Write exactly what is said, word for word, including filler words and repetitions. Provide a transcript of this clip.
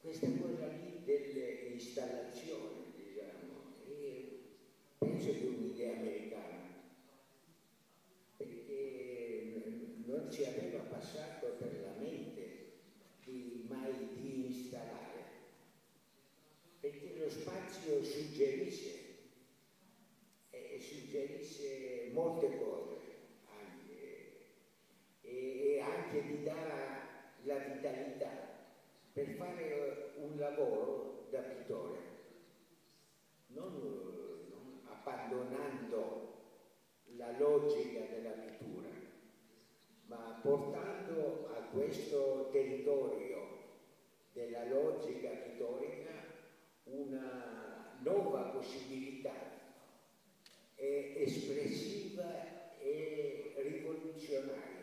questa cosa lì delle installazioni, diciamo, e penso che è un'idea americana, perché non ci aveva passato per la mente di mai di installare, perché lo spazio suggerisce, e suggerisce molte cose, anche, e anche ti dà la vitalità per fare un lavoro da pittore, non, non abbandonando la logica della pittura, ma portando a questo territorio della logica pittorica una nuova possibilità espressiva e rivoluzionaria.